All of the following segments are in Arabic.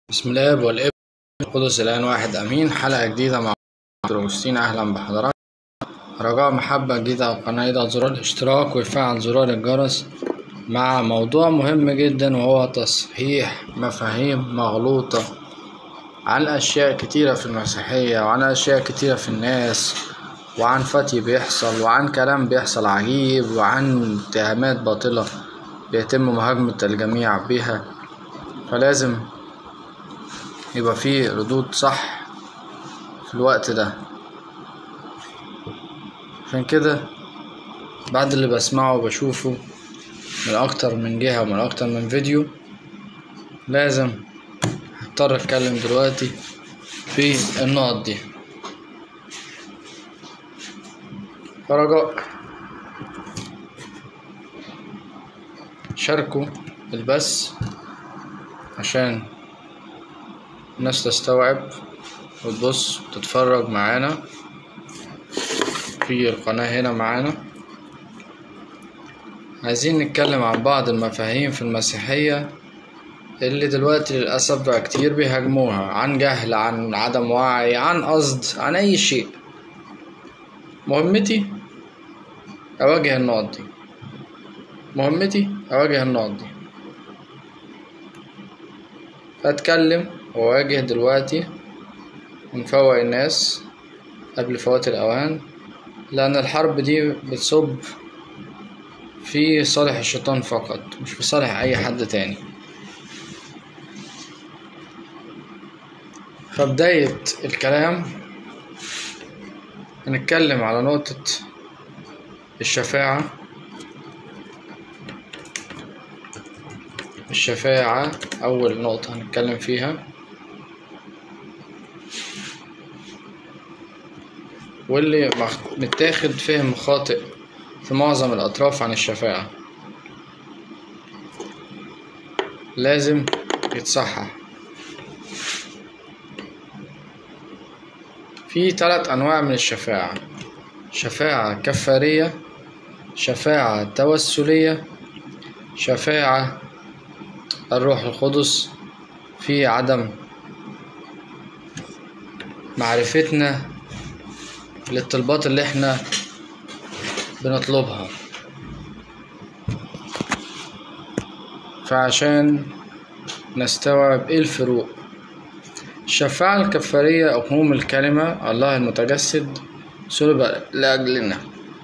بسم الله والابن والقدس الآن واحد أمين. حلقة جديدة مع دكتور أوجستين. أهلا بحضراتكم. رجاء محبة جديدة على القناة، يضغط زرار الاشتراك ويفعل زرار الجرس مع موضوع مهم جدا، وهو تصحيح مفاهيم مغلوطة عن أشياء كتيرة في المسيحية، وعن أشياء كتيرة في الناس، وعن فتي بيحصل، وعن كلام بيحصل عجيب، وعن اتهامات باطلة بيتم مهاجمة الجميع بها. فلازم يبقى فيه ردود صح في الوقت ده. عشان كده بعد اللي بسمعه وبشوفه من اكتر من جهة ومن اكتر من فيديو، لازم هضطر اتكلم دلوقتي في النقط دي. فرجاء شاركوا البث عشان الناس تستوعب وتبص وتتفرج معانا في القناة هنا معانا. عايزين نتكلم عن بعض المفاهيم في المسيحية اللي دلوقتي للأسف بقى كتير بيهاجموها عن جهل، عن عدم وعي، عن قصد، عن أي شيء. مهمتي أواجه النقط دي، أتكلم وأواجه دلوقتي ونفوق الناس قبل فوات الأوان، لأن الحرب دي بتصب في صالح الشيطان فقط، مش في صالح أي حد تاني. فبداية الكلام هنتكلم على نقطة الشفاعة. أول نقطة هنتكلم فيها، واللي متاخد فهم خاطئ في معظم الأطراف عن الشفاعة، لازم يتصحح. في 3 أنواع من الشفاعة: شفاعة كفارية، شفاعة توسلية، شفاعة الروح القدس في عدم معرفتنا للطلبات اللي احنا بنطلبها. فعشان نستوعب ايه الفروق، الشفاعة الكفارية أقوم الكلمة الله المتجسد صلب لأجلنا،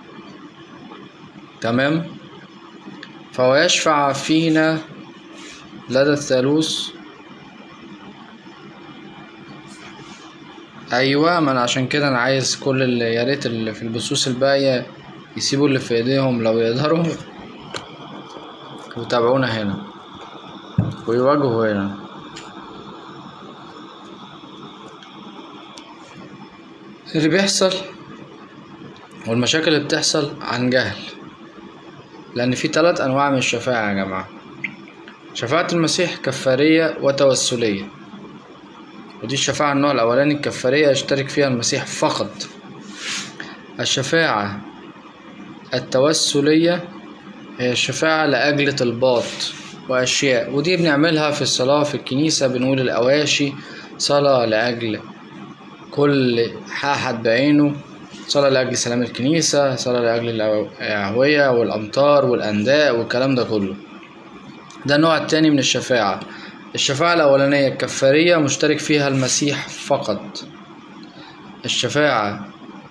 تمام؟ فهو يشفع فينا لدى الثالوث. ايوه، ما أنا عشان كده انا عايز كل اللي ياريت اللي في البثوث الباقية يسيبوا اللي في ايديهم لو يقدروا ويتابعونا هنا ويواجهوا هنا. اللي بيحصل والمشاكل اللي بتحصل عن جهل، لان في 3 انواع من الشفاعة يا جماعة: شفاعة المسيح كفارية وتوسلية. ودي الشفاعة النوع الاولاني، الكفارية يشترك فيها المسيح فقط. الشفاعة التوسلية هي الشفاعة لأجل طلبات وأشياء، ودي بنعملها في الصلاة في الكنيسة، بنقول الأواشي، صلاة لأجل كل أحد بعينه، صلاة لأجل سلام الكنيسة، صلاة لأجل الأهوية والأمطار والأنداء والكلام ده كله. ده النوع التاني من الشفاعة. الشفاعة الأولانية الكفارية مشترك فيها المسيح فقط. الشفاعة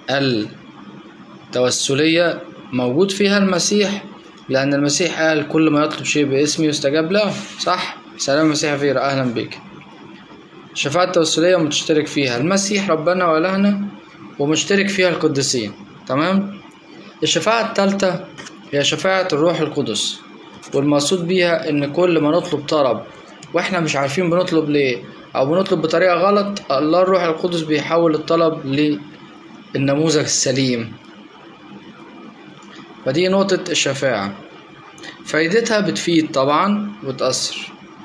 التوسلية موجود فيها المسيح، لأن المسيح قال كل ما يطلب شيء باسمي يستجاب له، صح؟ سلام المسيح فيرا، أهلا بك. الشفاعة التوسلية مشترك فيها المسيح ربنا وإلهنا، ومشترك فيها القديسين، تمام؟ الشفاعة الثالثة هي شفاعة الروح القدس، والمقصود بيها إن كل ما نطلب طلب وإحنا مش عارفين بنطلب ليه، أو بنطلب بطريقة غلط، الله الروح القدس بيحول الطلب للنموذج السليم. فدي نقطة الشفاعة، فايدتها بتفيد طبعا وتأثر.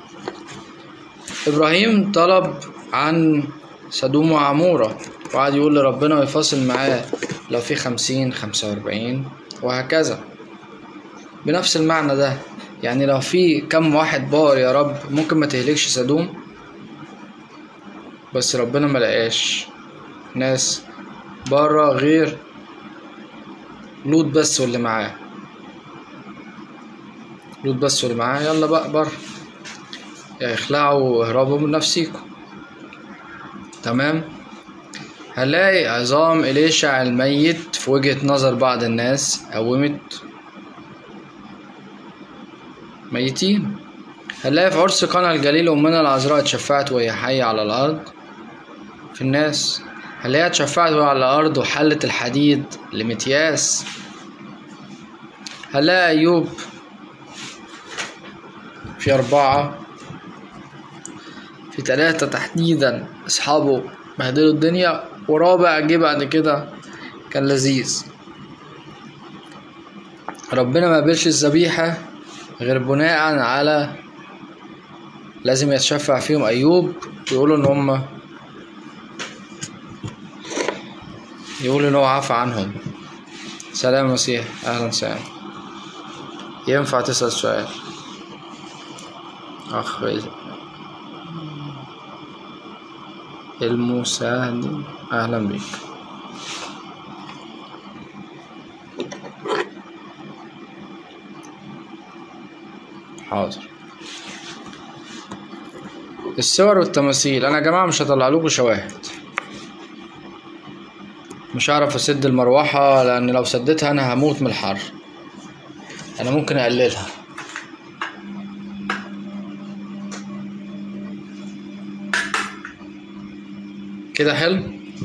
إبراهيم طلب عن سدوم وعمورة وقعد يقول لربنا ويفاصل معاه لو في 50 45 وهكذا، بنفس المعنى ده. يعني لو في كم واحد بار يا رب، ممكن ما تهلكش سدوم؟ بس ربنا ملقاش ناس برا غير لوط بس واللي معاه. لوط بس واللي معاه يلا بقى برا، يا اخلعوا واهربوا من نفسيكم. تمام. هنلاقي عظام إليشع الميت في وجهة نظر بعض الناس قومت ميتين. هنلاقي في عرس قنا الجليل أمنا العذراء اتشفعت وهي حية على الأرض في الناس. هنلاقيها اتشفعت وهي على الأرض وحلت الحديد لمتياس. هنلاقي أيوب في 4، في 3 تحديدا أصحابه بهدلوا الدنيا، ورابع جه بعد كده كان لذيذ. ربنا ما قبلش الذبيحة غير بناء على لازم يتشفع فيهم أيوب، ويقولوا إن هم يقولوا إن هو عفى عنهم. سلام مسيح، أهلا وسهلا. ينفع تسأل سؤال أخ المساعد؟ أهلا بيك. حاضر. الصور والتماثيل، أنا يا جماعة مش هطلع لكم شواهد، مش هعرف أسد المروحة، لأن لو سدتها أنا هموت من الحر. أنا ممكن أقللها كده. حلو.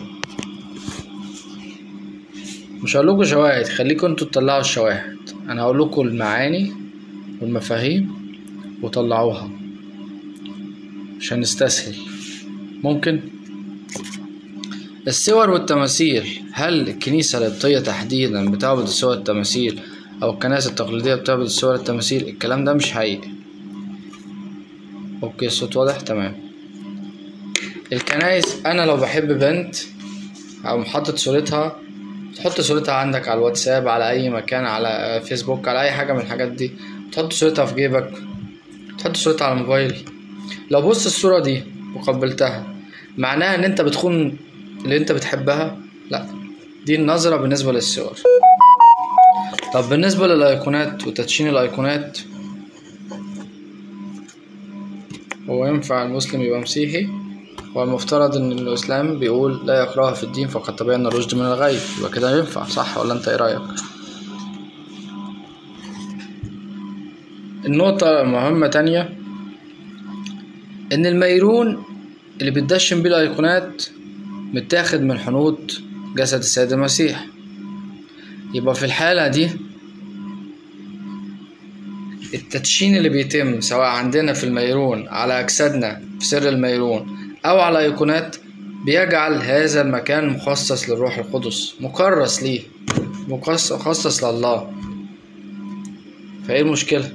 مش هقول لكم شواهد، خليكم انتوا تطلعوا الشواهد. انا هقول لكم المعاني والمفاهيم وطلعوها عشان نستسهل. ممكن الصور والتماثيل، هل الكنيسة القبطية تحديدا بتعبد الصور والتماثيل او الكنائس التقليدية بتعبد الصور والتماثيل؟ الكلام ده مش حقيقي. اوكي الصوت واضح؟ تمام. الكنائس، انا لو بحب بنت او محطة صورتها، تحط صورتها عندك على الواتساب، على اي مكان، على فيسبوك، على اي حاجة من الحاجات دي، تحط صورتها في جيبك، تحط صورتها على الموبايل. لو بص الصورة دي وقبلتها، معناها ان انت بتخون اللي انت بتحبها؟ لا، دي النظرة بالنسبة للصور. طب بالنسبة للايقونات وتدشين الايقونات، هو ينفع المسلم يبقى مسيحي؟ هو المفترض ان الاسلام بيقول لا يكره في الدين فقد تبين الرشد من الغي، يبقى كده ينفع، صح ولا انت ايه رأيك؟ النقطة مهمة تانية، ان الميرون اللي بتدشن بيه الايقونات متاخد من حنوط جسد السيد المسيح. يبقى في الحالة دي التدشين اللي بيتم سواء عندنا في الميرون على أجسادنا في سر الميرون أو على أيقونات، بيجعل هذا المكان مخصص للروح القدس، مكرس ليه، مخصص لله. فإيه المشكلة؟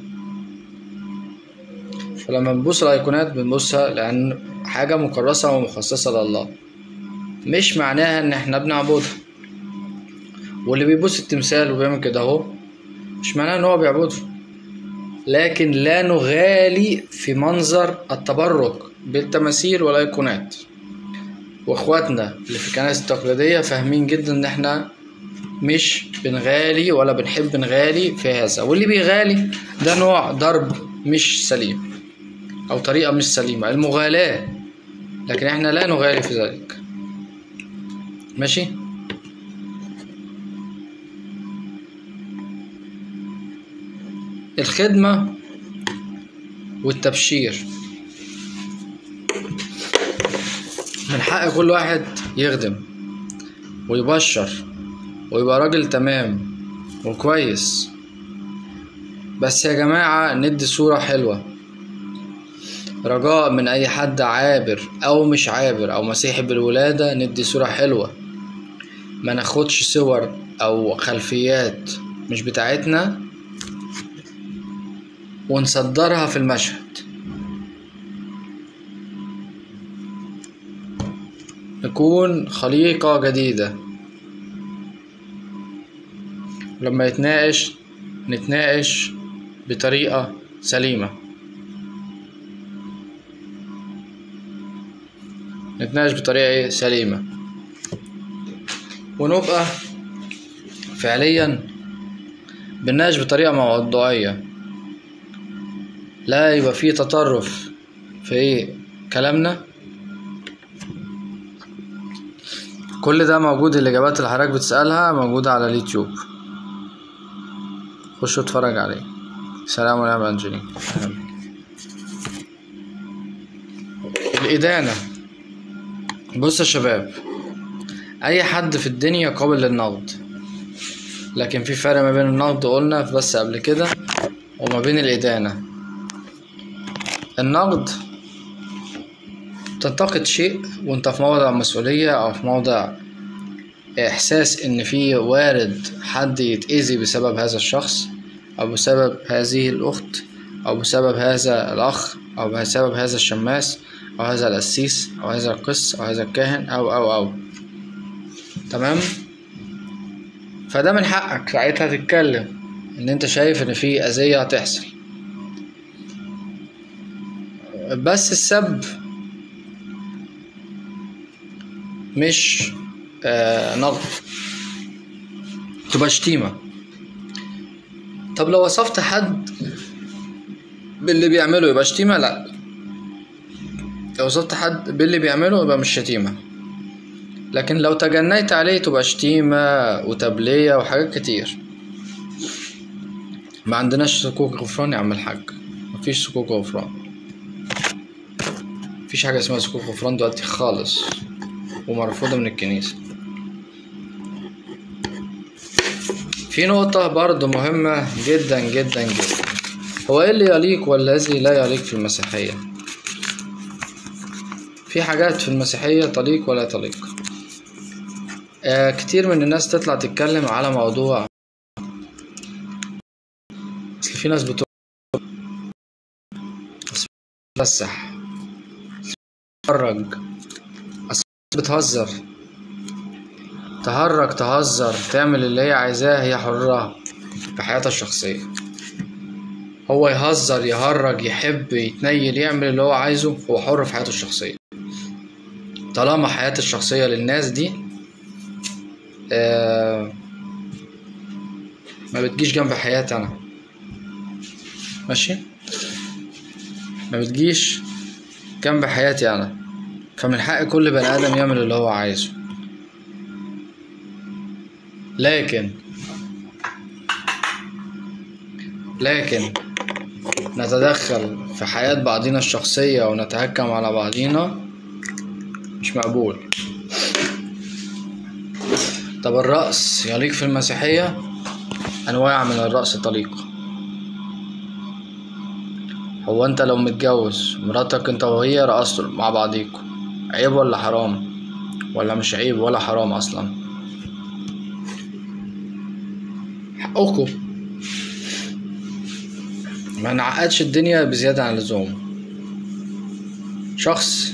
فلما بنبص الأيقونات بنبصها لأن حاجة مكرسة ومخصصة لله، مش معناها إن إحنا بنعبدها. واللي بيبص التمثال وبيعمل كده أهو، مش معناه إن هو بيعبده، لكن لا نغالي في منظر التبرك بالتماثيل والايقونات. واخواتنا اللي في الكنائس التقليدية فاهمين جدا ان احنا مش بنغالي ولا بنحب نغالي في هذا، واللي بيغالي ده نوع ضرب مش سليم او طريقة مش سليمة، المغالاة، لكن احنا لا نغالي في ذلك. ماشي. الخدمة والتبشير، من حق كل واحد يخدم ويبشر ويبقى راجل تمام وكويس، بس يا جماعة ندي صورة حلوة، رجاء من اي حد عابر او مش عابر او مسيحي بالولادة، ندي صورة حلوة، ما ناخدش صور او خلفيات مش بتاعتنا ونصدرها في المشهد. نكون خليقة جديدة، لما نتناقش بطريقة سليمة. نتناقش بطريقة سليمة، ونبقى فعليا بنناقش بطريقة موضوعية، لا يبقى فيه تطرف في كلامنا. كل ده موجود، الإجابات اللي حضرتك بتسألها موجودة على اليوتيوب، خش اتفرج عليه. سلام عليكم يا أنجلين. الإدانة، بص يا شباب، أي حد في الدنيا قابل للنقد، لكن في فرق ما بين النقد قلنا بس قبل كده وما بين الإدانة. النقد تنتقد شيء وانت في موضع مسؤولية او في موضع احساس ان في وارد حد يتأذي بسبب هذا الشخص او بسبب هذه الاخت او بسبب هذا الاخ او بسبب هذا الشماس او هذا القسيس او هذا القس او هذا الكاهن او تمام. فده من حقك ساعتها تتكلم ان انت شايف ان في اذية هتحصل. بس السب مش نقد، تبقى شتيمة. طب لو وصفت حد باللي بيعمله يبقى شتيمة؟ لا، لو وصفت حد باللي بيعمله يبقى مش شتيمة، لكن لو تجنيت عليه تبقى شتيمة وتبلية وحاجات كتير. ما عندناش صكوك غفران يا عم الحاج، مفيش صكوك غفران، مفيش حاجة اسمها صكوك غفران دلوقتي خالص، ومرفوضة من الكنيسة. في نقطة برضو مهمة جدا جدا جدا، هو ايه اللي يليق والذي لا يليق في المسيحية؟ في حاجات في المسيحية تليق ولا تليق. كتير من الناس تطلع تتكلم على موضوع، اصل في ناس بتفسح تتفرج، بتهزر، تهزر تعمل اللي هي عايزاه، هي حرة في حياتها الشخصية. هو يهزر يهرج يحب يتنيل يعمل اللي هو عايزه، هو حر في حياته الشخصية. طالما حياته الشخصية للناس دي ما بتجيش جنب حياتي أنا، ماشي، ما بتجيش جنب حياتي أنا. فمن حق كل بني آدم يعمل اللي هو عايزه، لكن نتدخل في حياة بعضنا الشخصية ونتهكم على بعضنا مش مقبول. طب الرقص يليق في المسيحية؟ أنواع من الرقص تليق. هو أنت لو متجوز مراتك أنت وهي رقصتوا مع بعضيكوا، عيب ولا حرام؟ ولا مش عيب ولا حرام أصلا؟ حقكوا، ما نعقدش الدنيا بزيادة عن اللزوم. شخص،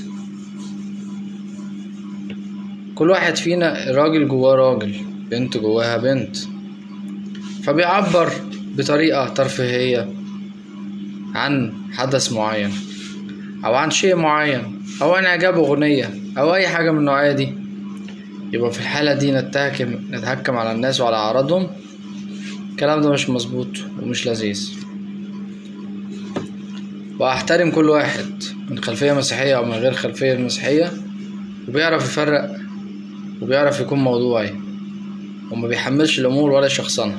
كل واحد فينا راجل جواه راجل، بنت جواها بنت، فبيعبر بطريقة ترفيهية عن حدث معين او عن شيء معين او عن اعجاب اغنية او اي حاجة من النوعية دي. يبقى في الحالة دي نتهكم على الناس وعلى اعراضهم. الكلام ده مش مظبوط ومش لذيذ. واحترم كل واحد من خلفية مسيحية او من غير خلفية مسيحية، وبيعرف يفرق وبيعرف يكون موضوعي وما بيحملش الامور ولا شخصنة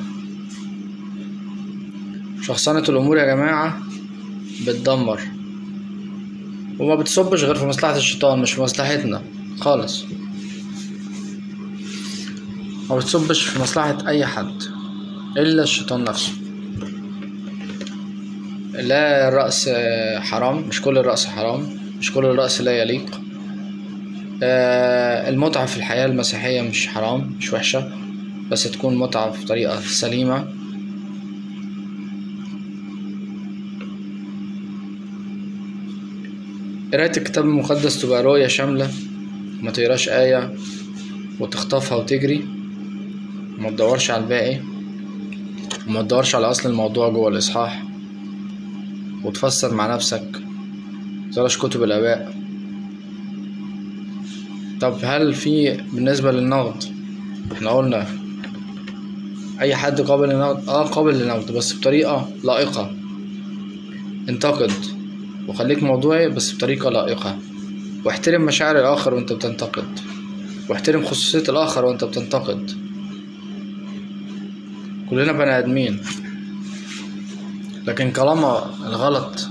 الامور يا جماعة بتدمر، وما بتصبش غير في مصلحة الشيطان مش في مصلحتنا خالص. ما بتصبش في مصلحة اي حد الا الشيطان نفسه. لا، الرقص حرام، مش كل الرقص حرام، مش كل الرقص لا يليق. المتعة في الحياة المسيحية مش حرام، مش وحشة، بس تكون متعة في طريقة سليمة. قراية الكتاب المقدس تبقى رؤية شاملة، ما تقراش آية وتخطفها وتجري، وما تدورش على الباقي، وما تدورش على أصل الموضوع جوه الإصحاح وتفسر مع نفسك. متقراش كتب الآباء. طب هل في بالنسبة للنقد، احنا قلنا اي حد قابل للنقد، قابل للنقد بس بطريقة لائقة. انتقد وخليك موضوعي بس بطريقة لائقة، واحترم مشاعر الاخر وانت بتنتقد، واحترم خصوصية الاخر وانت بتنتقد. كلنا بني ادمين، لكن طالما الغلط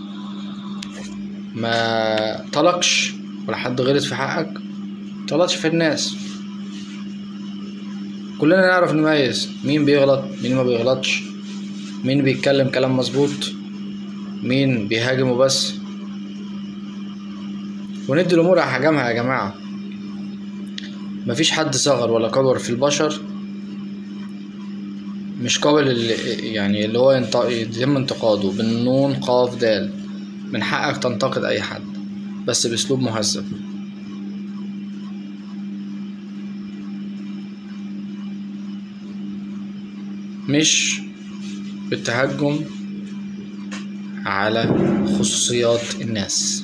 ما طلقش ولا حد غلط في حقك، مطلعش في الناس. كلنا نعرف نميز مين بيغلط مين ما بيغلطش، مين بيتكلم كلام مظبوط مين بيهاجم وبس، وندي الامور على حجمها يا جماعة. مفيش حد صغر ولا كبر في البشر مش قابل اللي هو يتم انتقاده بالنون قاف دال. من حقك تنتقد اي حد بس باسلوب مهذب. مش بالتهجم على خصوصيات الناس،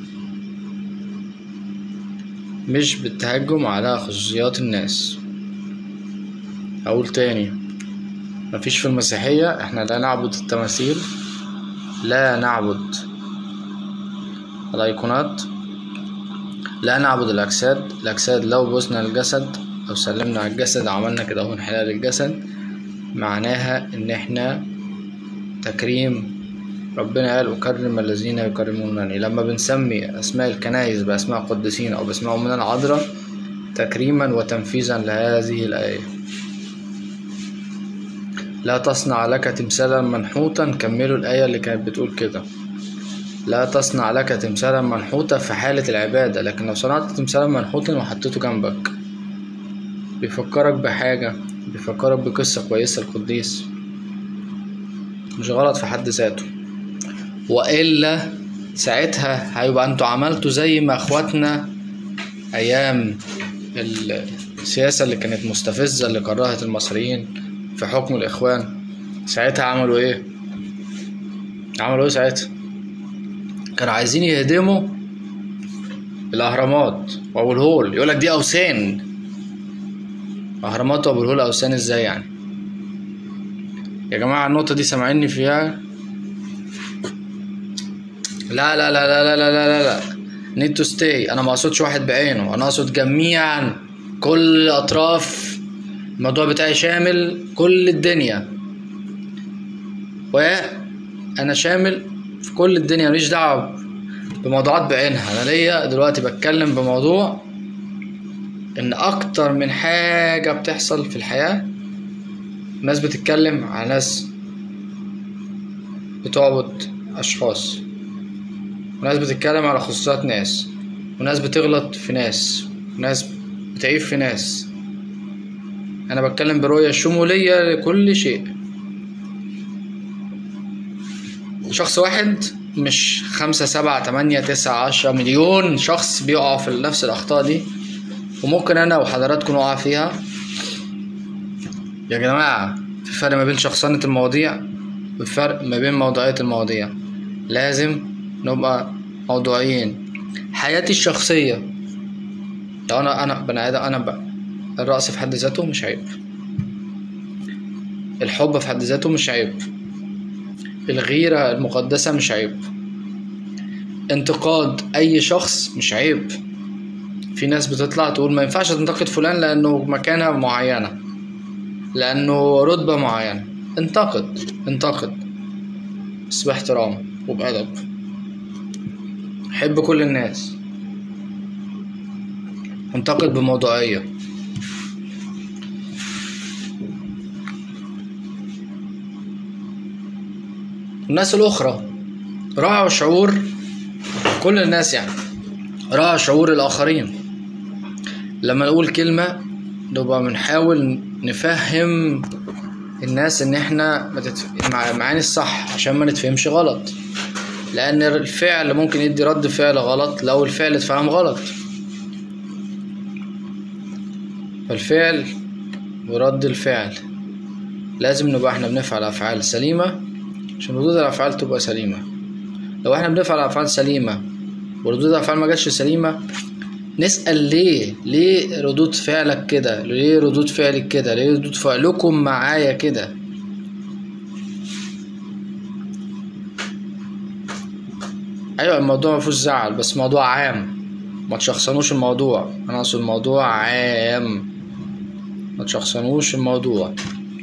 مش بالتهجم على خصوصيات الناس. اقول تاني، مفيش في المسيحية، احنا لا نعبد التماثيل، لا نعبد الايقونات، لا نعبد الاجساد. لو بوسنا الجسد او سلمنا على الجسد عملنا كده هو انحلال الجسد، معناها ان احنا تكريم. ربنا قال اكرم الذين يكرمونني. لما بنسمي اسماء الكنائس باسماء قديسين او باسماء امنا العذراء تكريما وتنفيذا لهذه الايه. لا تصنع لك تمثالا منحوتا، كملوا الايه اللي كانت بتقول كده. لا تصنع لك تمثالا منحوتا في حالة العبادة، لكن لو صنعت تمثالا منحوتا وحطيته جنبك بيفكرك بحاجة، بيفكرك بقصة كويسة القديس، مش غلط في حد ذاته. وإلا ساعتها هيبقى انتوا عملتوا زي ما اخواتنا ايام السياسة اللي كانت مستفزة اللي كرهت المصريين في حكم الاخوان. ساعتها عملوا ايه ساعتها؟ كانوا عايزين يهدموا الاهرامات وابو الهول. يقولك دي اوثان. اهرامات وابو الهول اوثان ازاي يعني يا جماعه؟ النقطه دي سامعيني فيها؟ لا لا لا لا لا لا لا لا need to stay. انا ما اقصدش واحد بعينه، انا اقصد جميعا، كل الاطراف. الموضوع بتاعي شامل كل الدنيا، وانا شامل في كل الدنيا، ماليش دعوه بموضوعات بعينها. انا ليا دلوقتي بتكلم بموضوع ان اكتر من حاجه بتحصل في الحياه. ناس بتتكلم على ناس بتعبد اشخاص، وناس بتتكلم على خصوصيات ناس، وناس بتغلط في ناس، وناس بتعيب في ناس. انا بتكلم برؤية شمولية لكل شيء. شخص واحد مش 5 7 8 9 10 مليون شخص بيقعوا في نفس الاخطاء دي، وممكن انا وحضراتكم نقع فيها. يا جماعة في فرق ما بين شخصنة المواضيع والفرق ما بين موضوعية المواضيع. لازم نبقى موضوعيين. حياتي الشخصية، لو انا بني ادم، انا بقى الرقص في حد ذاته مش عيب، الحب في حد ذاته مش عيب، الغيرة المقدسة مش عيب، انتقاد اي شخص مش عيب. في ناس بتطلع تقول ما ينفعش تنتقد فلان لانه مكانة معينة، لانه رتبة معينة. انتقد بس باحترام وبأدب. حب كل الناس، انتقد بموضوعية. الناس الأخرى راعوا شعور كل الناس، يعني راعوا شعور الآخرين. لما نقول كلمة نبقى بنحاول نفهم الناس ان احنا معاني الصح عشان ما نتفهمش غلط، لان الفعل ممكن يدي رد فعل غلط لو الفعل اتفهم غلط. فالفعل ورد الفعل لازم نبقى احنا بنفعل افعال سليمة عشان ردود الافعال تبقى سليمة. لو احنا بنفعل افعال سليمة وردود الافعال ما جاتش سليمة، نسأل ليه ردود فعلك كده، ليه ردود فعلك كده، ليه ردود فعلكم معايا كده. ايوه الموضوع مفيهوش زعل، بس موضوع عام، ما تشخصنوش الموضوع، انا اقصد الموضوع عام، ما تشخصنوش الموضوع،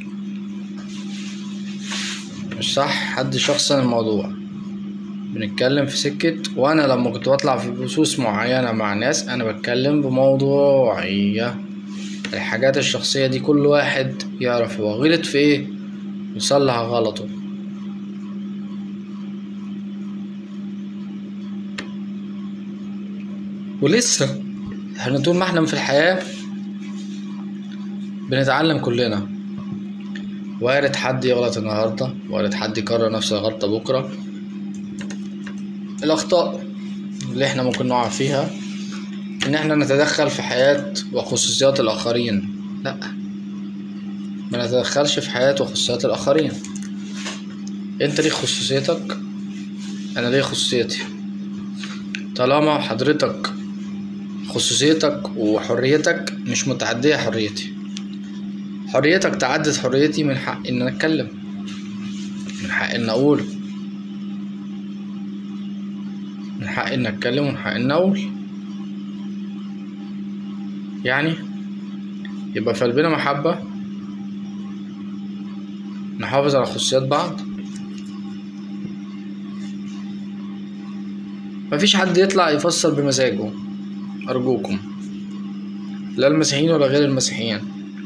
مش صح حد يشخصن الموضوع. بنتكلم في سكة، وانا لما كنت بطلع في بثوث معينة مع ناس انا بتكلم بموضوعية. الحاجات الشخصية دي كل واحد يعرف هو غلط في ايه ويصلح غلطه. ولسه احنا طول ما احنا في الحياة بنتعلم كلنا. وارد حد يغلط النهاردة، وارد حد يكرر نفس الغلطة بكرة. الأخطاء اللي احنا ممكن نقع فيها ان احنا نتدخل في حياة وخصوصيات الآخرين. لا، ما نتدخلش في حياة وخصوصيات الآخرين. انت ليك خصوصيتك، انا ليا خصوصيتي. طالما حضرتك خصوصيتك وحريتك مش متعدية حريتي، حريتك تعدت حريتي، من حق ان انا اتكلم، من حق ان اقول، من حق ان اتكلم، ومن حق ان اقول. يعني يبقى في قلبنا محبة، نحافظ على خصوصيات بعض. مفيش حد يطلع يفسر بمزاجه، ارجوكم، لا المسيحيين ولا غير المسيحيين.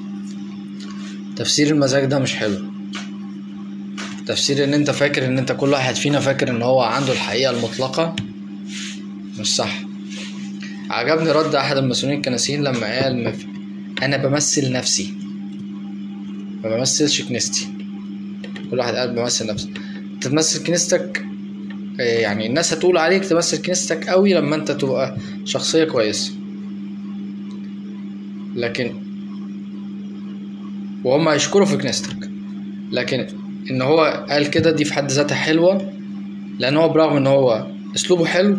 تفسير المزاج ده مش حلو. تفسير ان انت فاكر ان انت كل واحد فينا فاكر ان هو عنده الحقيقة المطلقة مش صح. عجبني رد احد المسؤولين الكنسيين لما قال انا بمثل نفسي، ما بمثلش كنيستي. كل واحد قال بمثل نفسي. انت تمثل كنيستك، يعني الناس هتقول عليك تمثل كنيستك قوي لما انت تبقى شخصية كويسة، لكن وهم هيشكروا في كنيستك. لكن ان هو قال كده دي في حد ذاتها حلوة، لان هو برغم ان هو اسلوبه حلو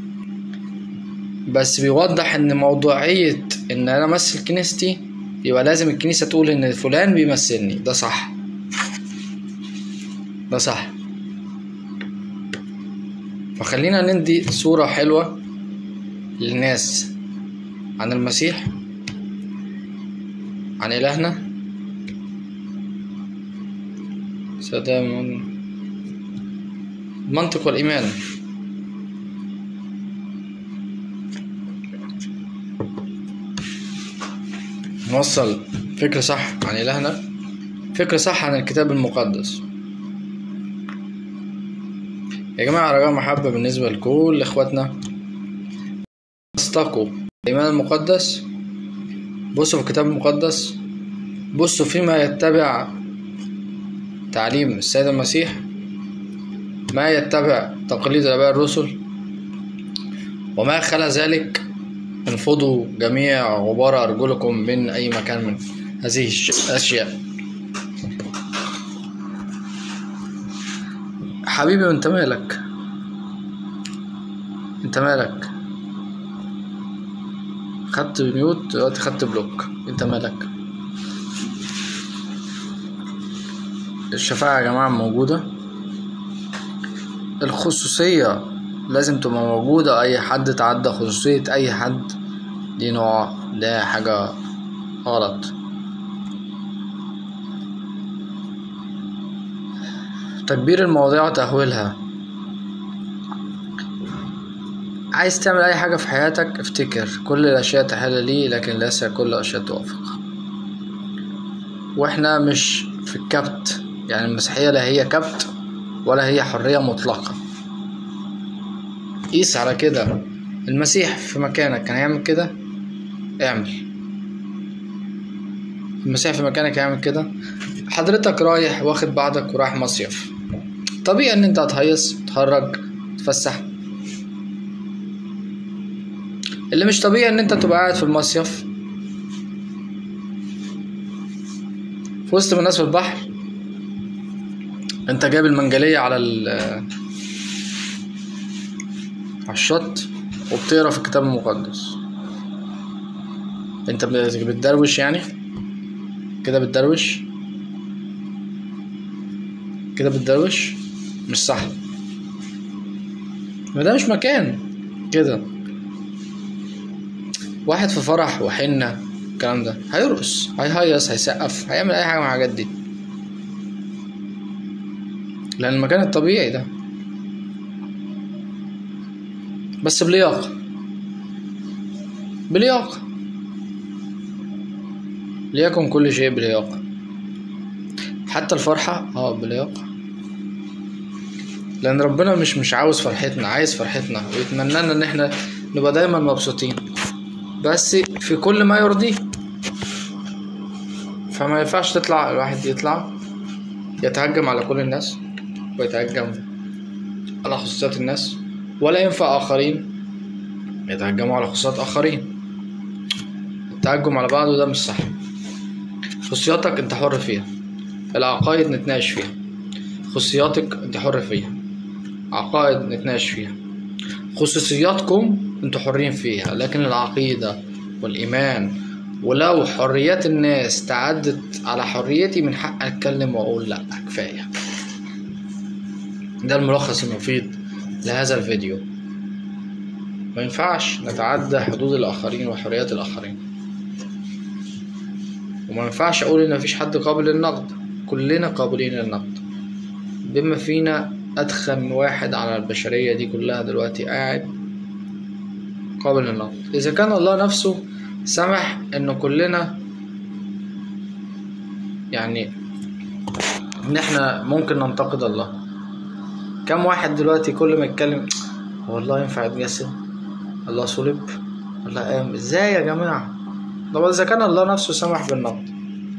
بس بيوضح ان موضوعية ان انا امثل كنيستي يبقى لازم الكنيسة تقول ان فلان بيمثلني. ده صح، ده صح. فخلينا ندي صورة حلوة للناس عن المسيح، عن إلهنا. سلام المنطق والإيمان. نوصل فكرة صح عن إلهنا، فكرة صح عن الكتاب المقدس. يا جماعة رجاء محبة بالنسبة لكل إخواتنا، استقوا الإيمان المقدس، بصوا في الكتاب المقدس، بصوا فيما يتبع تعليم السيد المسيح، ما يتبع تقليد الآباء الرسل، وما خلا ذلك انفضوا جميع غبار أرجلكم من أي مكان من هذه الأشياء. حبيبي انت مالك، انت مالك؟ خدت ميوت دلوقتي، خدت بلوك، انت مالك؟ الشفاعة يا جماعة موجودة، الخصوصية لازم تبقى موجودة. اي حد تعدى خصوصية اي حد دي نوع، ده حاجة غلط. تكبير المواضيع وتهويلها. عايز تعمل اي حاجة في حياتك افتكر كل الاشياء تحل لي لكن ليس كل الاشياء توافق. واحنا مش في الكبت، يعني المسيحية لا هي كبت ولا هي حرية مطلقة. قيس على كده، المسيح في مكانك كان هيعمل كده؟ اعمل. المسيح في مكانك هيعمل كده؟ حضرتك رايح واخد بعضك ورايح مصيف، طبيعي ان انت هتهيص تخرج تفسح. اللي مش طبيعي ان انت تبقى قاعد في المصيف في وسط الناس في البحر، انت جايب المنجلية على الشط وبتقرا في الكتاب المقدس. انت بتدروش يعني كده، بتدروش كده، بتدروش مش صح. ما ده مش مكان كده. واحد في فرح وحنة الكلام ده هيرقص، هيهيص، هيسقف، هيعمل اي حاجة من الحاجات دي، لان المكان الطبيعي ده، بس بلياقة. بلياقة، ليكن كل شيء بلياقة، حتى الفرحة بلياقة. لان ربنا مش عاوز فرحتنا، عايز فرحتنا ويتمنى لنا ان احنا نبقى دايما مبسوطين، بس في كل ما يرضيه. فما ينفعش تطلع الواحد يطلع يتهجم على كل الناس ويتهجم على خصوصيات الناس، ولا ينفع آخرين يتهجموا على خصوصيات آخرين. التهجم على بعضه ده مش صح. خصوصياتك انت حر فيها، العقائد نتناقش فيها. خصوصياتك انت حر فيها، عقائد نتناقش فيها. خصوصياتكم انتوا حرين فيها، لكن العقيدة والإيمان، ولو حريات الناس تعدت على حريتي من حق أتكلم وأقول لأ كفاية. ده الملخص المفيد لهذا الفيديو. ما ينفعش نتعدى حدود الآخرين وحريات الآخرين، وما ينفعش أقول إن مفيش حد قابل للنقد. كلنا قابلين للنقد، بما فينا أدخن واحد على البشرية دي كلها دلوقتي قاعد قابل للنقد. إذا كان الله نفسه سمح إنه كلنا يعني إن إحنا ممكن ننتقد الله، كم واحد دلوقتي كل ما يتكلم هو الله ينفع يتجسد؟ الله صلب؟ الله قام؟ إزاي يا جماعة؟ طب إذا كان الله نفسه سمح بالنقد،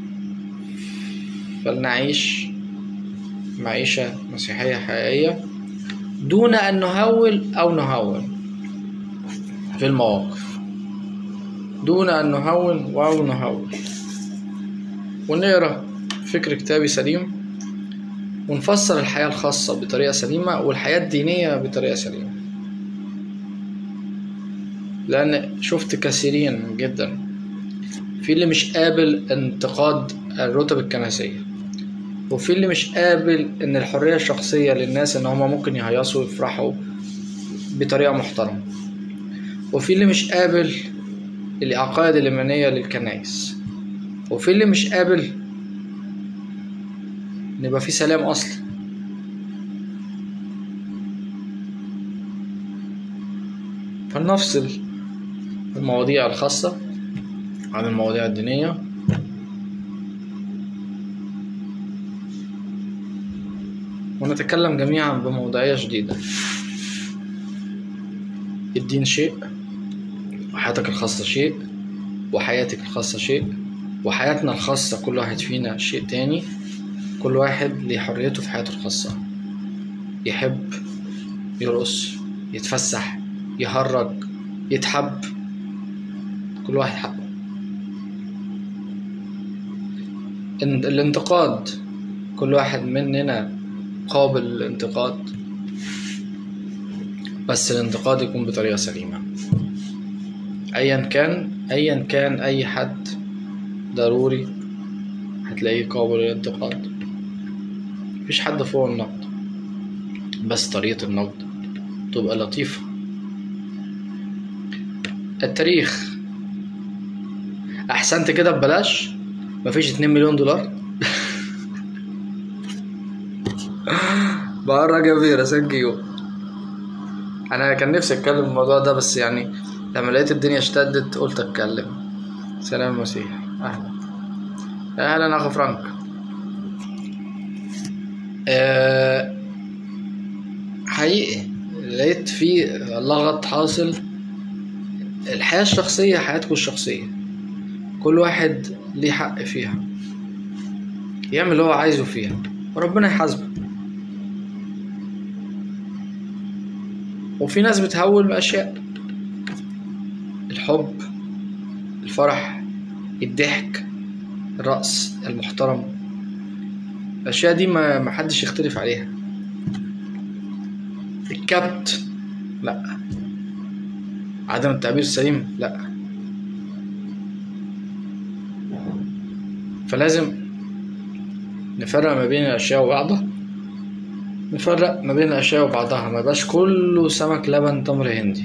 فلنعيش معيشة مسيحية حقيقية دون أن نهول أو نهون في المواقف، دون أن نهون أو نهول، ونقرأ فكر كتابي سليم، ونفسر الحياة الخاصة بطريقة سليمة والحياة الدينية بطريقة سليمة. لأن شفت كثيرين جدا في اللي مش قابل انتقاد الرتب الكنسية، وفي اللي مش قابل ان الحرية الشخصية للناس ان هما ممكن يهيصوا ويفرحوا بطريقة محترمة، وفي اللي مش قابل العقائد الإيمانية للكنائس، وفي اللي مش قابل ان يبقى في سلام اصلا. فلنفصل المواضيع الخاصة عن المواضيع الدينية، ونتكلم جميعا بموضوعية شديدة. الدين شيء، وحياتك الخاصة شيء، وحياتك الخاصة شيء، وحياتنا الخاصة كل واحد فينا شيء تاني. كل واحد ليه حريته في حياته الخاصة، يحب، يرقص، يتفسح، يهرج، يتحب، كل واحد حقه. الانتقاد، كل واحد مننا قابل للانتقاد، بس الانتقاد يكون بطريقة سليمة. ايا كان اي حد ضروري هتلاقيه قابل للانتقاد. مفيش حد فوق النقد، بس طريقة النقد تبقى لطيفة. التاريخ، احسنت كده ببلاش، مفيش 2 مليون دولار. بقرا جبيرة سنكيو. انا كان نفسي اتكلم الموضوع ده، بس يعني لما لقيت الدنيا اشتدت قلت اتكلم. سلام المسيح. اهلا اخو فرانك. حقيقي لقيت في لغط حاصل. الحياة الشخصية حياتكم الشخصية، كل واحد ليه حق فيها يعمل اللي هو عايزه فيها، وربنا يحاسبه. وفي ناس بتهول بأشياء، الحب، الفرح، الضحك، الرقص المحترم، الأشياء دي ما حدش يختلف عليها. الكبت لا، عدم التعبير السليم لا. فلازم نفرق ما بين الاشياء وبعضها، نفرق ما بين الاشياء وبعضها، ما يبقاش كله سمك لبن تمر هندي.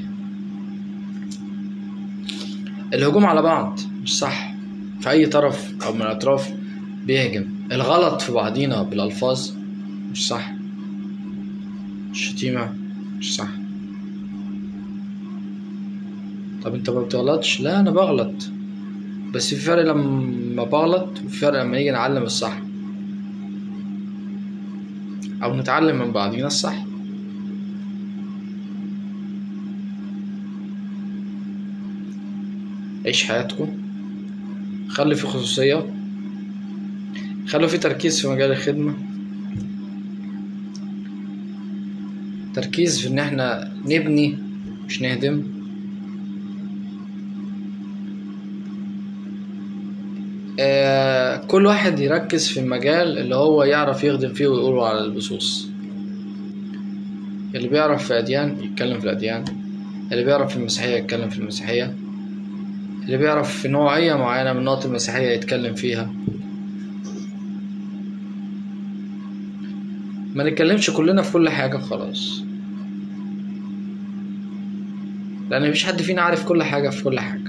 الهجوم على بعض مش صح، في اي طرف او من الاطراف بيهجم. الغلط في بعضينا بالالفاظ مش صح، الشتيمة مش صح. طب انت ما بتغلطش؟ لا انا بغلط، بس في فرق لما بغلط وفي فرق لما نيجي نعلم الصح او نتعلم من بعضينا الصح. عيش حياتكم، خلي في خصوصية، خلوا في تركيز في مجال الخدمة، تركيز في ان احنا نبني مش نهدم. كل واحد يركز في المجال اللي هو يعرف يخدم فيه ويقوله على البثوث. اللي بيعرف في أديان يتكلم في الأديان، اللي بيعرف في المسيحية يتكلم في المسيحية، اللي بيعرف في نوعية معينة من نقط المسيحية يتكلم فيها. ما نتكلمش كلنا في كل حاجة خلاص، لأن مفيش حد فينا عارف كل حاجة في كل حاجة.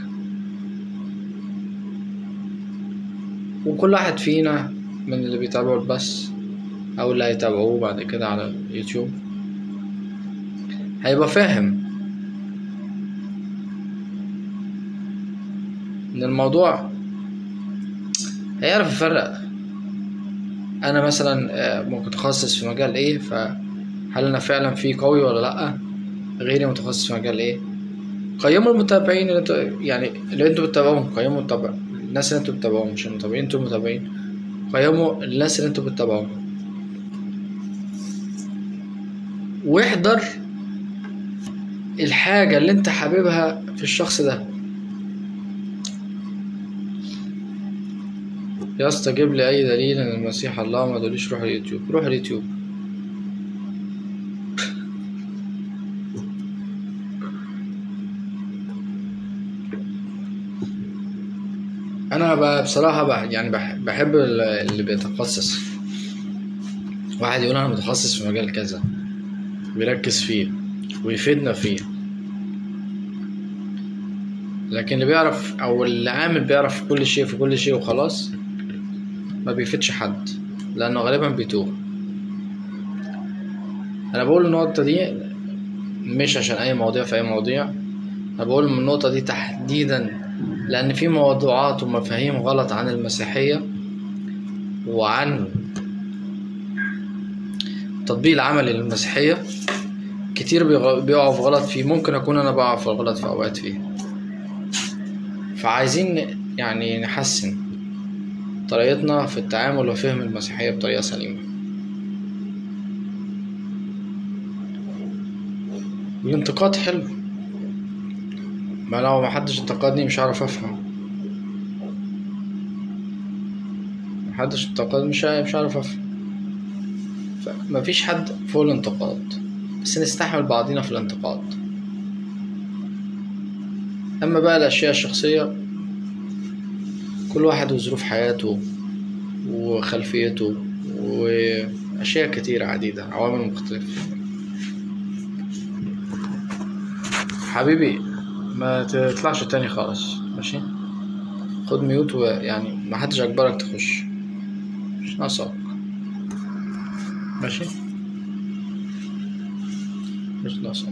وكل واحد فينا من اللي بيتابعوا البث أو اللي هيتابعوه بعد كده على اليوتيوب هيبقى فاهم إن الموضوع، هيعرف يفرق. أنا مثلا متخصص في مجال إيه، فهل أنا فعلا فيه قوي ولا لأ؟ غيري متخصص في مجال إيه. قيموا المتابعين اللي انتوا يعني اللي انتوا بتتابعوهم، قيموا الناس اللي انتوا بتتابعوهم، مش المتابعين، انتوا المتابعين. قيموا الناس اللي انتوا بتتابعوهم، واحضر الحاجة اللي انت حاببها في الشخص ده. يا اسطى جيب لي اي دليل ان المسيح الله، ما تقوليش روح اليوتيوب. روح اليوتيوب. انا بصراحة يعني بحب اللي بيتخصص. واحد يقول انا متخصص في مجال كذا، بيركز فيه ويفيدنا فيه. لكن اللي بيعرف او اللي عامل بيعرف في كل شيء في كل شيء وخلاص، ما بيفيدش حد، لانه غالبا بيتوه. انا بقول النقطة دي مش عشان اي مواضيع في اي مواضيع، انا بقول من النقطة دي تحديدا لان في موضوعات ومفاهيم غلط عن المسيحية وعن التطبيق العملي للمسيحية. كتير بيقعوا في غلط فيه، ممكن اكون انا بقع في الغلط في اوقات فيه. فعايزين يعني نحسن طريقتنا في التعامل وفهم المسيحية بطريقة سليمة. الانتقاد حلو، ما لو محدش انتقدني مش هعرف افهم. محدش انتقد مش هعرف افهم. فمفيش حد فوق الانتقاد، بس نستحمل بعضينا في الانتقاد. اما بقى الاشياء الشخصية، كل واحد وظروف حياته وخلفيته واشياء كتيرة عديدة، عوامل مختلفة. حبيبي ما تطلعش تاني خالص، ماشي؟ خد ميوت، ويعني محدش اجبرك تخش، مش ناقصك، ماشي؟ مش ناقصك.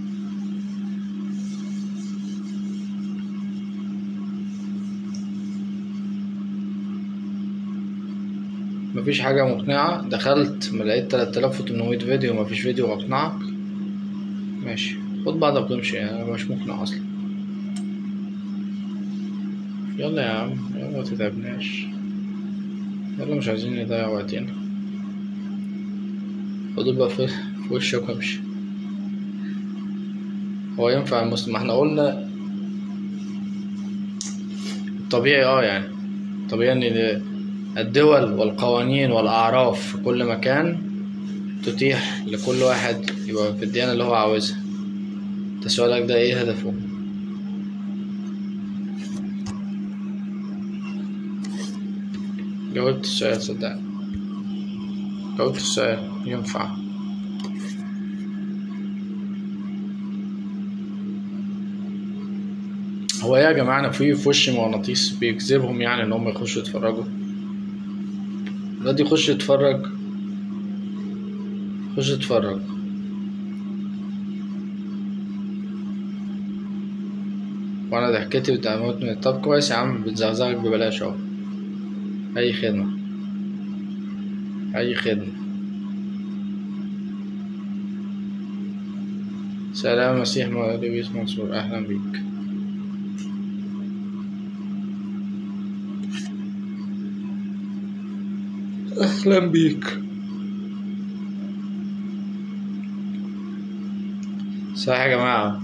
مفيش حاجة مقنعة، دخلت لقيت 3800 فيديو، مفيش فيديو اقنعك، ماشي خد بعضك وامشي، انا مش مقنع اصلا. يلا يا عم، يلا متتعبناش، يلا مش عايزين نضيع وقتنا. خدوا بقى في وشك وامشي. هو ينفع المسلم؟ ما احنا قلنا طبيعي، يعني طبيعي ان الدول والقوانين والاعراف في كل مكان تتيح لكل واحد يبقى في الديانة اللي هو عاوزها. انت سؤالك ده ايه هدفه؟ جاوبت السؤال صدقني، جاوبت السؤال ينفع. هو ايه يا جماعة، انا في وش مغناطيس بيجذبهم يعني ان هم يخشوا يتفرجوا؟ الواد يخش يتفرج، خش اتفرج. وانا ضحكتي بتموتني. طب كويس يا عم، بتزغزغك ببلاش اهو. اي خدمة، اي خدمة. سلام مسيح لويس منصور، اهلا بيك. اهلا بيك. صح يا جماعة،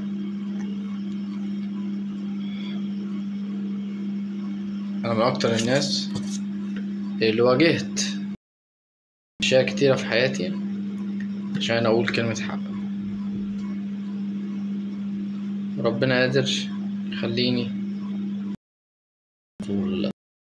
انا من اكتر الناس اللي واجهت اشياء كتيرة في حياتي عشان اقول كلمة حق. ربنا قادر يخليني أقول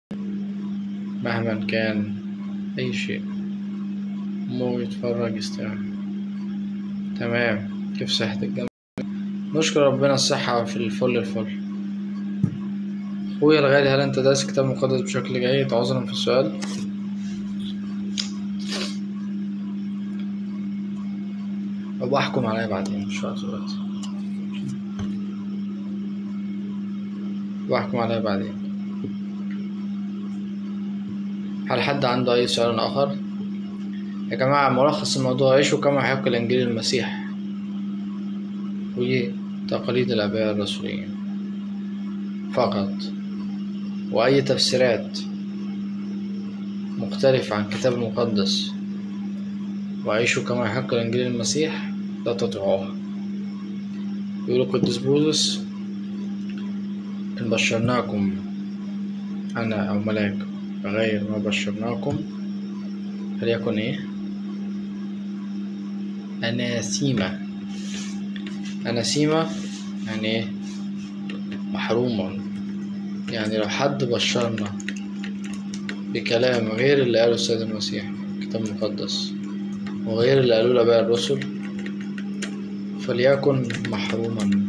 مهما كان اي شيء. مو يتفرج يستمع. تمام. كيف صحة الجنة؟ نشكر ربنا، الصحة في الفل. اخويا الغالي، هل انت دارس كتاب مقدس بشكل جيد؟ عذرا في السؤال. أو احكم عليا بعدين مش وقت دلوقتي، واحكم عليها بعدين. هل حد عنده أي سؤال آخر؟ يا جماعة ملخص الموضوع: عيشوا كما يحق الإنجيل المسيح وتقاليد الآباء الرسوليين فقط، وأي تفسيرات مختلفة عن الكتاب المقدس وعيشوا كما يحق الإنجيل المسيح لا تطيعوها. يقول القديس بولس: إن بشرناكم أنا أو ملاك بغير ما بشرناكم فليكن إيه؟ أناسيمة. أناسيمة يعني إيه؟ محرومة. يعني لو حد بشرنا بكلام غير اللي قاله السيد المسيح في الكتاب المقدس وغير اللي قالوه الآباء الرسل فليكن محروما.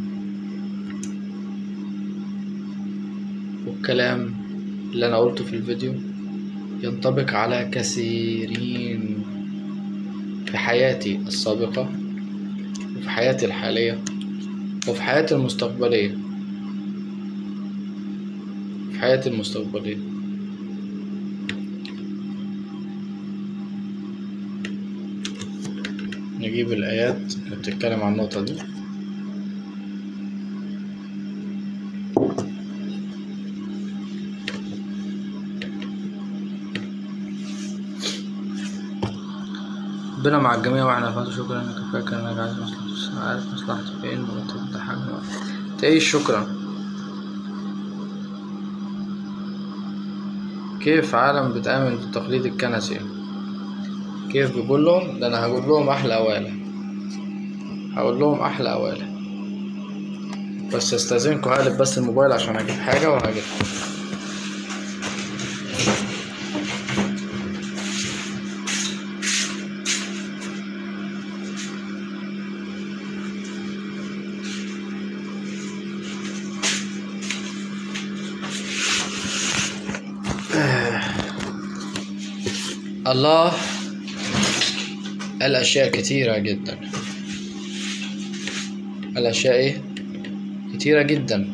والكلام اللي أنا قلته في الفيديو ينطبق على كثيرين في حياتي السابقة وفي حياتي الحالية وفي حياتي المستقبلية. في حياتي المستقبلية نجيب الآيات اللي بتتكلم عن النقطة دي. ربنا مع الجميع واحنا فاتوا. شكرا انك فاكر انك عايز مصلحته، عارف مصلحته فين وتفتح تعيش. شكرا. كيف عالم بتآمن بالتقليد الكنسي؟ كيف بيقول لهم؟ ده انا هقول لهم احلى اوالة، هقول لهم احلى اوالة. بس استاذنكم هقلب بس الموبايل عشان اجيب حاجة وهجيب. الله الاشياء كتيرة جدا، الاشياء ايه كتيرة جدا.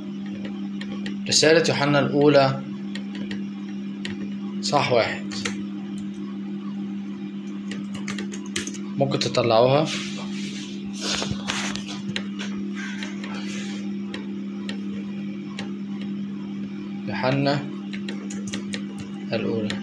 رسالة يوحنا الاولى صح 1 ممكن تطلعوها. يوحنا الأولى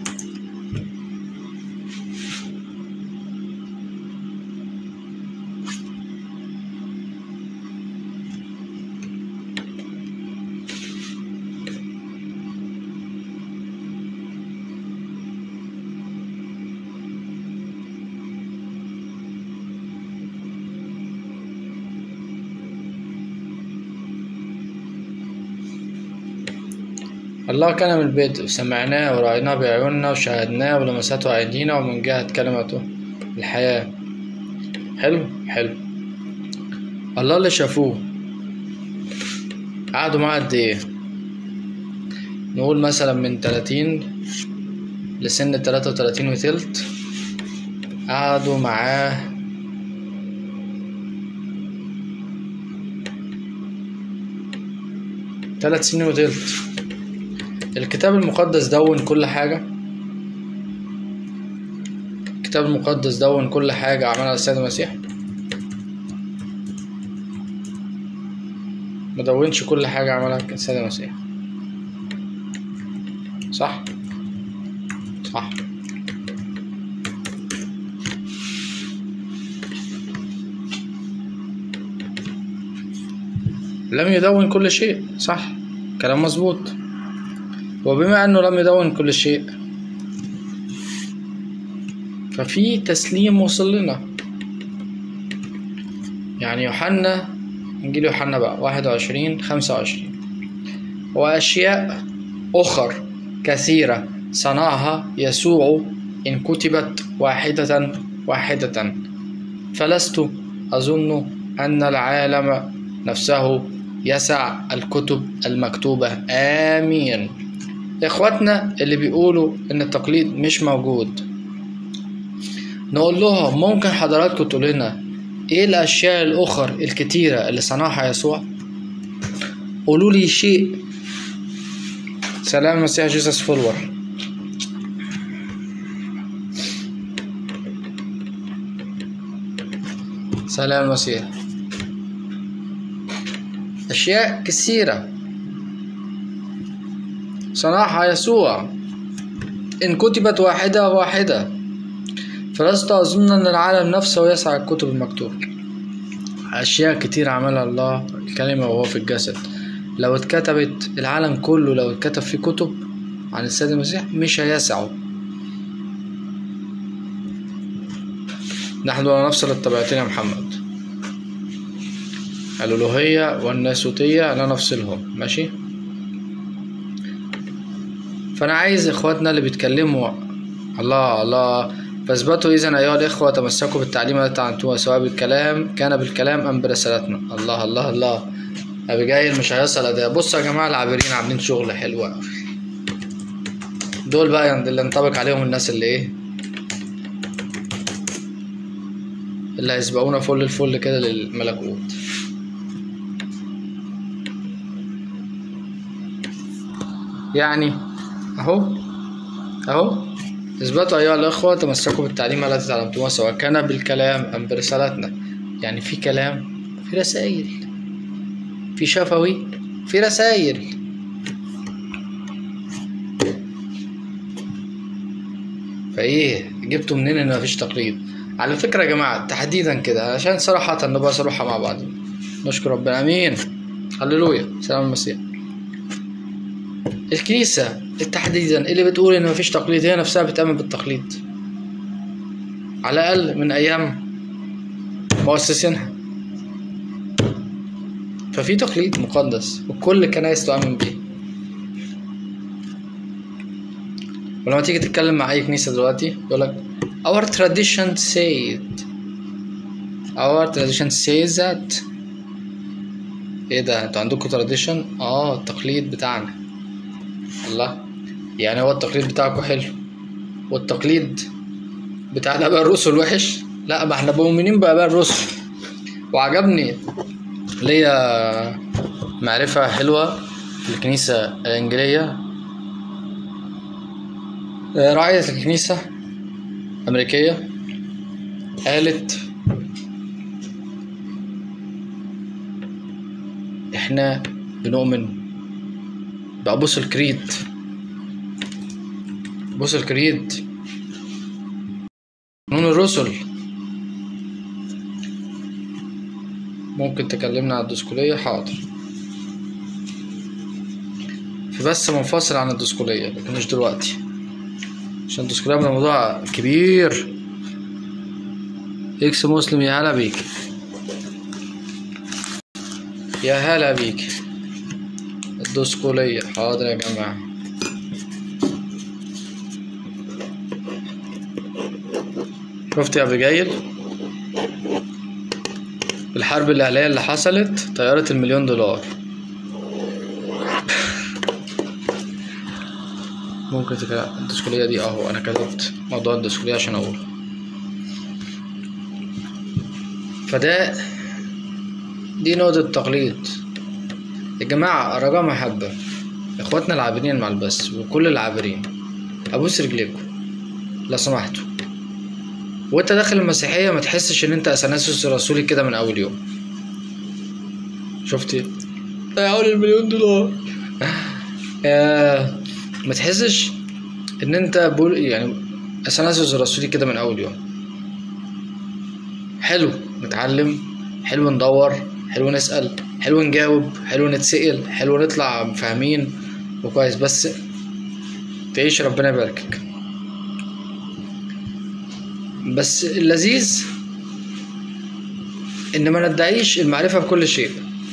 الله كان من البدء، سمعناه ورأيناه بعيوننا وشاهدناه ولمسته أيدينا، ومن جهة كلمته الحياة. حلو حلو. الله اللي شافوه قعدوا معاه قد ايه؟ نقول مثلا من 30 لسن 33 وتلت، قعدوا معاه 3 سنين وتلت. الكتاب المقدس دون كل حاجة. الكتاب المقدس دون كل حاجة عملها السيد المسيح؟ ما دونش كل حاجة عملها السيد المسيح، صح؟ صح. لم يدون كل شيء، صح، كلام مظبوط. وبما انه لم يدون كل شيء، ففي تسليم وصل لنا. يعني يوحنا، انجيل يوحنا بقى 21:25: واشياء اخر كثيرة صنعها يسوع ان كتبت واحدة واحدة، فلست اظن ان العالم نفسه يسع الكتب المكتوبة. آمين. إخواتنا اللي بيقولوا إن التقليد مش موجود، نقول لهم ممكن حضراتكم تقولوا لنا إيه الأشياء الأخر الكتيرة اللي صنعها يسوع؟ قولوا لي شيء. سلام المسيح جيسس فولور. سلام المسيح. أشياء كثيرة صنعها يسوع إن كتبت واحدة واحدة، فلست أظن أن العالم نفسه يسع الكتب المكتوبة. أشياء كتير عملها الله الكلمة وهو في الجسد. لو اتكتبت العالم كله، لو اتكتب فيه كتب عن السيد المسيح مش هيسعه. نحن على نفس الطبيعتين يا محمد، الألوهية والناسوتية لا نفصلهم، ماشي؟ فأنا عايز إخواتنا اللي بيتكلموا الله فاثبتوا إذن أيها الإخوة، تمسكوا بالتعليم التي تعلمتموه، سواء بالكلام كان بالكلام أم برسالتنا. الله الله الله. أبيجايل مش هيصل ده. بصوا يا جماعة، العابرين عاملين شغل حلو أوي. دول بقى اللي ينطبق عليهم الناس اللي إيه، اللي هيسبقونا فل الفل كده للملكوت. يعني أهو اثبتوا أيها الأخوة، تمسكوا بالتعليم التي تعلمتموها، سواء كان بالكلام أم برسالتنا. يعني في كلام، في رسائل، في شفوي، في رسائل. فإيه جبتوا منين إن مفيش تقليد؟ على فكرة يا جماعة تحديدا كده، عشان صراحة نبقى صراحة مع بعض، نشكر ربنا. أمين. هللويا. سلام المسيح. الكنيسة تحديدا اللي بتقول إن مفيش تقليد، هي نفسها بتؤمن بالتقليد على الأقل من أيام مؤسسينها. ففي تقليد مقدس وكل الكنائس تؤمن بيه. ولما تيجي تتكلم مع أي كنيسة دلوقتي يقولك our tradition says that. ايه ده، انتوا عندكم tradition؟ التقليد بتاعنا. الله، يعني هو التقليد بتاعكم حلو والتقليد بتاع الآباء الرسل وحش؟ لا، ما احنا مؤمنين بآباء الرسل. وعجبني ليا معرفة حلوة في الكنيسة الإنجيلية، راعية الكنيسة أمريكية قالت احنا بنؤمن بأبوس الكريد. بص الكريد قانون الرسل. ممكن تكلمنا عن الدسكولية؟ حاضر، في بس منفصل عن الدسكولية لكن مش دلوقتي، عشان الدسكولية من الموضوع كبير. اكس مسلم، يا هلا بيك، يا هلا بيك. الدسكولية حاضر يا جماعة. شفت يا ابيجايل الحرب الاهليه اللي حصلت طياره $1,000,000. ممكن الدسكولية دي اهو انا كتبت موضوع الدسكولية عشان اقوله. دي نقطة تقليد يا جماعة، رجاء محبة اخواتنا العابرين مع البث وكل العابرين، ابوس رجليكم لو سمحتوا، وانت داخل المسيحية ما تحسش ان انت اثناسيوس الرسولي كده من اول يوم. شفتي اقول $1,000,000 ما تحسش ان انت يعني اثناسيوس الرسولي كده من اول يوم. حلو نتعلم، حلو ندور، حلو نسأل، حلو نجاوب، حلو نتسأل، حلو نطلع فاهمين وكويس، بس تعيش ربنا يباركك. بس اللذيذ ان ما ندعيش المعرفة بكل شيء،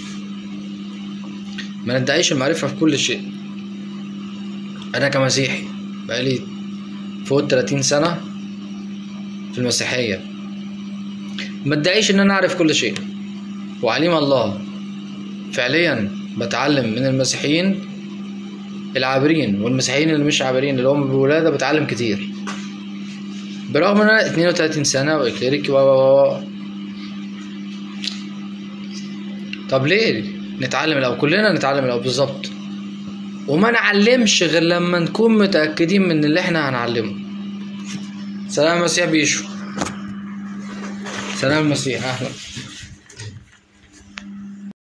ما ندعيش المعرفة في كل شيء. انا كمسيحي بقالي فوق 30 سنة في المسيحية، ما ادعيش ان انا اعرف كل شيء، وعليم الله فعليا بتعلم من المسيحيين العابرين والمسيحيين اللي مش عابرين اللي هم بولادة، بتعلم كتير برغم ان انا 32 سنة واكليريكي طب ليه نتعلم الاول؟ كلنا نتعلم الاول بالظبط، وما نعلمش غير لما نكون متأكدين من اللي احنا هنعلمه. سلام المسيح بيشو، سلام المسيح، اهلا.